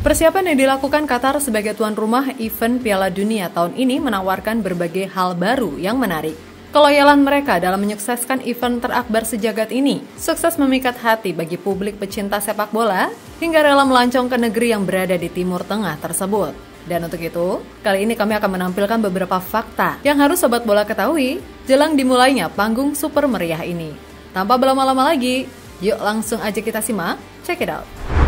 Persiapan yang dilakukan Qatar sebagai tuan rumah event Piala Dunia tahun ini menawarkan berbagai hal baru yang menarik. Keloyalan mereka dalam menyukseskan event terakbar sejagat ini sukses memikat hati bagi publik pecinta sepak bola hingga rela melancong ke negeri yang berada di Timur Tengah tersebut. Dan untuk itu, kali ini kami akan menampilkan beberapa fakta yang harus sobat bola ketahui jelang dimulainya panggung super meriah ini. Tanpa berlama-lama lagi, yuk langsung aja kita simak. Check it out.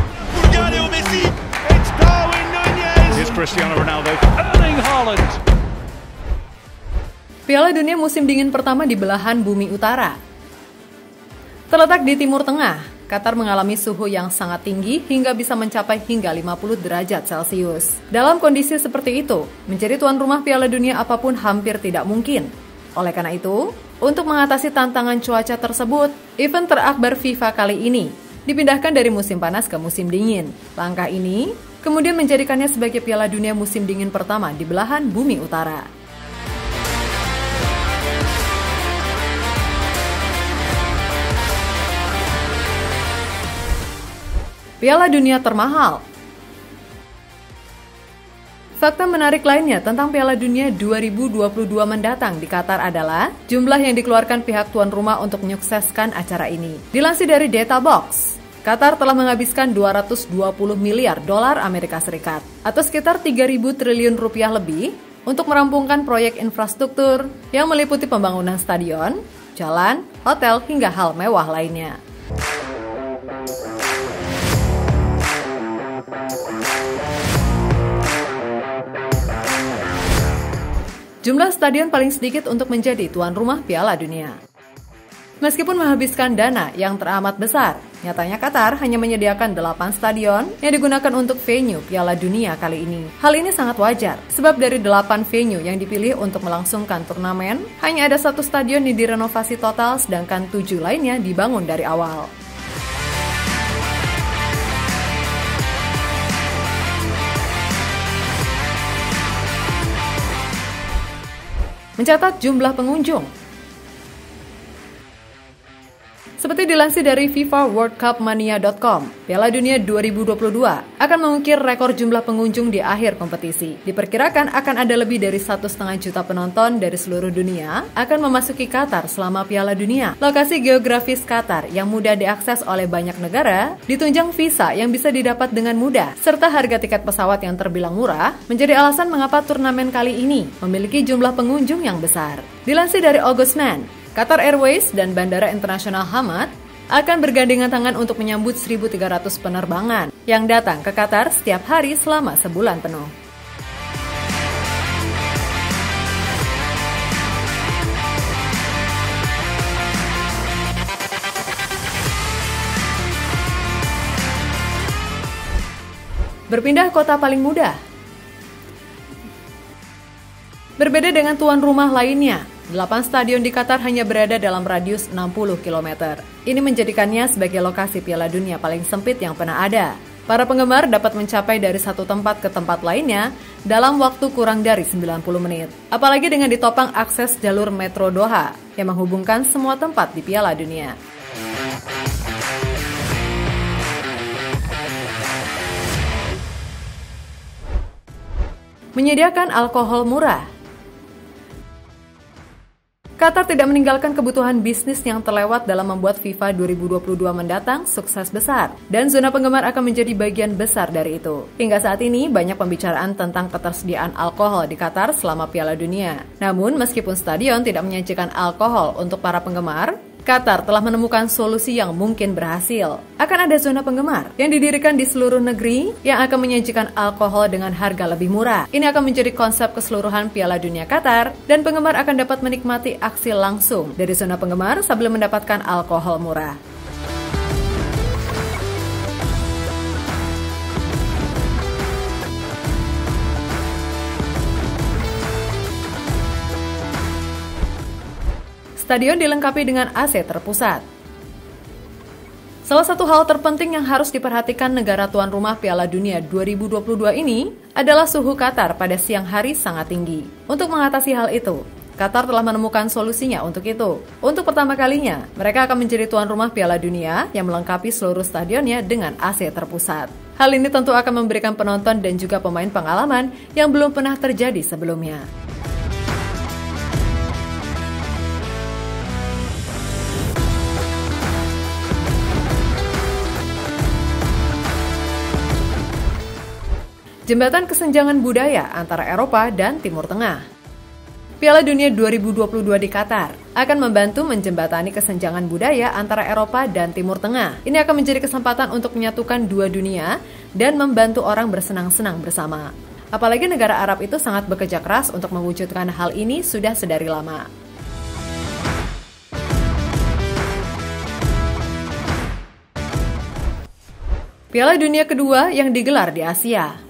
Cristiano Ronaldo, Erling Haaland. Piala Dunia musim dingin pertama di belahan bumi utara. Terletak di Timur Tengah, Qatar mengalami suhu yang sangat tinggi hingga bisa mencapai hingga 50 derajat Celcius. Dalam kondisi seperti itu, menjadi tuan rumah Piala Dunia apapun hampir tidak mungkin. Oleh karena itu, untuk mengatasi tantangan cuaca tersebut, event terakbar FIFA kali ini dipindahkan dari musim panas ke musim dingin. Langkah ini kemudian menjadikannya sebagai Piala Dunia musim dingin pertama di belahan bumi utara. Piala Dunia termahal. Fakta menarik lainnya tentang Piala Dunia 2022 mendatang di Qatar adalah jumlah yang dikeluarkan pihak tuan rumah untuk menyukseskan acara ini. Dilansir dari Data Box, Qatar telah menghabiskan 220 miliar dolar Amerika Serikat atau sekitar 3.000 triliun rupiah lebih untuk merampungkan proyek infrastruktur yang meliputi pembangunan stadion, jalan, hotel, hingga hal mewah lainnya. Jumlah stadion paling sedikit untuk menjadi tuan rumah Piala Dunia. Meskipun menghabiskan dana yang teramat besar, nyatanya Qatar hanya menyediakan 8 stadion yang digunakan untuk venue Piala Dunia kali ini. Hal ini sangat wajar, sebab dari 8 venue yang dipilih untuk melangsungkan turnamen, hanya ada 1 stadion yang direnovasi total, sedangkan 7 lainnya dibangun dari awal. Mencatat jumlah pengunjung. Seperti dilansir dari FIFA WorldCupMania.com, Piala Dunia 2022 akan mengukir rekor jumlah pengunjung di akhir kompetisi. Diperkirakan akan ada lebih dari 1,5 juta penonton dari seluruh dunia akan memasuki Qatar selama Piala Dunia. Lokasi geografis Qatar yang mudah diakses oleh banyak negara, ditunjang visa yang bisa didapat dengan mudah, serta harga tiket pesawat yang terbilang murah, menjadi alasan mengapa turnamen kali ini memiliki jumlah pengunjung yang besar. Dilansir dari Augustman, Qatar Airways dan Bandara Internasional Hamad akan bergandengan tangan untuk menyambut 1.300 penerbangan yang datang ke Qatar setiap hari selama sebulan penuh. Berpindah kota paling mudah. Berbeda dengan tuan rumah lainnya, 8 stadion di Qatar hanya berada dalam radius 60 km. Ini menjadikannya sebagai lokasi Piala Dunia paling sempit yang pernah ada. Para penggemar dapat mencapai dari satu tempat ke tempat lainnya dalam waktu kurang dari 90 menit. Apalagi dengan ditopang akses jalur Metro Doha yang menghubungkan semua tempat di Piala Dunia. Menyediakan alkohol murah. Qatar tidak meninggalkan kebutuhan bisnis yang terlewat dalam membuat FIFA 2022 mendatang sukses besar, dan zona penggemar akan menjadi bagian besar dari itu. Hingga saat ini, banyak pembicaraan tentang ketersediaan alkohol di Qatar selama Piala Dunia. Namun, meskipun stadion tidak menyajikan alkohol untuk para penggemar, Qatar telah menemukan solusi yang mungkin berhasil. Akan ada zona penggemar yang didirikan di seluruh negeri yang akan menyajikan alkohol dengan harga lebih murah. Ini akan menjadi konsep keseluruhan Piala Dunia Qatar, dan penggemar akan dapat menikmati aksi langsung dari zona penggemar sambil mendapatkan alkohol murah. Stadion dilengkapi dengan AC terpusat. Salah satu hal terpenting yang harus diperhatikan negara tuan rumah Piala Dunia 2022 ini adalah suhu Qatar pada siang hari sangat tinggi. Untuk mengatasi hal itu, Qatar telah menemukan solusinya untuk itu. Untuk pertama kalinya, mereka akan menjadi tuan rumah Piala Dunia yang melengkapi seluruh stadionnya dengan AC terpusat. Hal ini tentu akan memberikan penonton dan juga pemain pengalaman yang belum pernah terjadi sebelumnya. Jembatan kesenjangan budaya antara Eropa dan Timur Tengah. Piala Dunia 2022 di Qatar akan membantu menjembatani kesenjangan budaya antara Eropa dan Timur Tengah. Ini akan menjadi kesempatan untuk menyatukan dua dunia dan membantu orang bersenang-senang bersama. Apalagi negara Arab itu sangat bekerja keras untuk mewujudkan hal ini sudah sedari lama. Piala Dunia kedua yang digelar di Asia.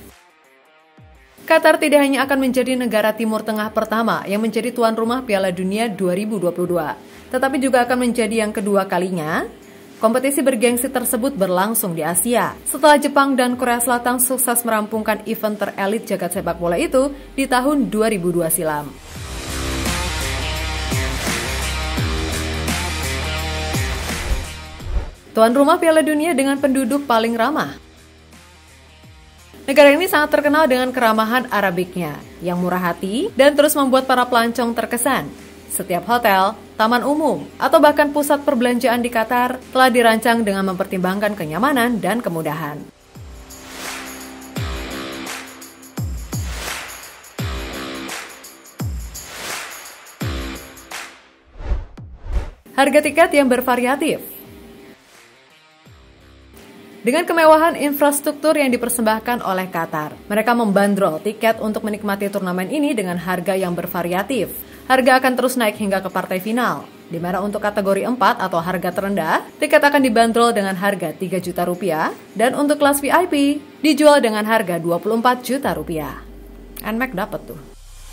Qatar tidak hanya akan menjadi negara Timur Tengah pertama yang menjadi tuan rumah Piala Dunia 2022, tetapi juga akan menjadi yang kedua kalinya kompetisi bergengsi tersebut berlangsung di Asia. Setelah Jepang dan Korea Selatan sukses merampungkan event terelit jagat sepak bola itu di tahun 2002 silam. Tuan rumah Piala Dunia dengan penduduk paling ramah. Negara ini sangat terkenal dengan keramahan Arabiknya yang murah hati dan terus membuat para pelancong terkesan. Setiap hotel, taman umum, atau bahkan pusat perbelanjaan di Qatar telah dirancang dengan mempertimbangkan kenyamanan dan kemudahan. Harga tiket yang bervariatif. Dengan kemewahan infrastruktur yang dipersembahkan oleh Qatar, mereka membandrol tiket untuk menikmati turnamen ini dengan harga yang bervariatif. Harga akan terus naik hingga ke partai final, di mana untuk kategori 4 atau harga terendah, tiket akan dibanderol dengan harga 3 juta rupiah, dan untuk kelas VIP dijual dengan harga 24 juta rupiah. NMAX dapat tuh.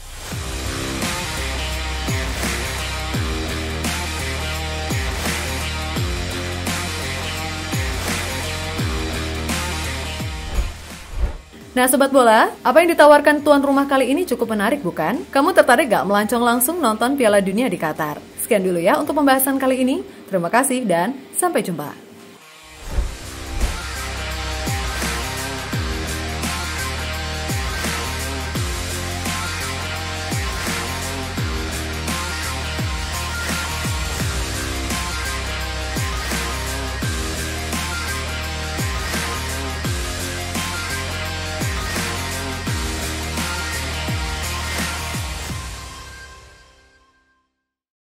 Nah Sobat Bola, apa yang ditawarkan tuan rumah kali ini cukup menarik bukan? Kamu tertarik gak melancong langsung nonton Piala Dunia di Qatar? Sekian dulu ya untuk pembahasan kali ini. Terima kasih dan sampai jumpa.